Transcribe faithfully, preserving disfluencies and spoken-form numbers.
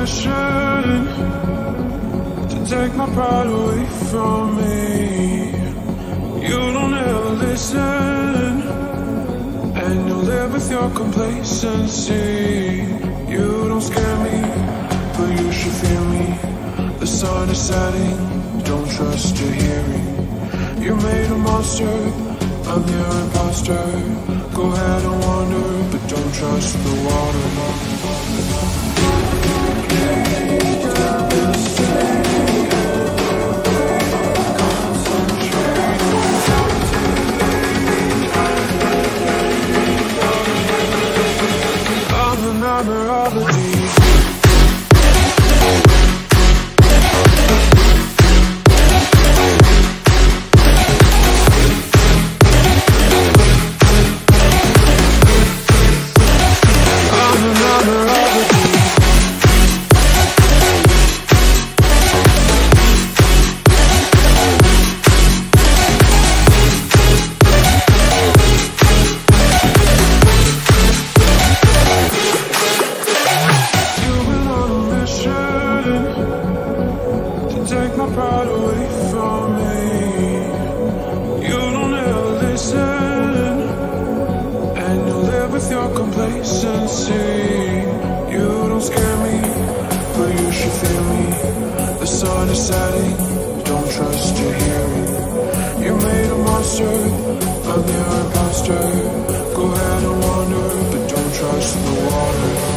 mission to take my pride away from me. You don't ever listen, and you live with your complacency. You don't scare me, but you should fear me. The sun is setting, don't trust your hearing. You made a monster, I'm your imposter. Go ahead and wander, but don't trust the water. I'm another of the deep. Take my pride away from me. You don't ever listen, and you live with your complacency. You don't scare me, but you should fear me. The sun is setting, don't trust your hearing. You made a monster, I'm your imposter. Go ahead and wander, but don't trust the water.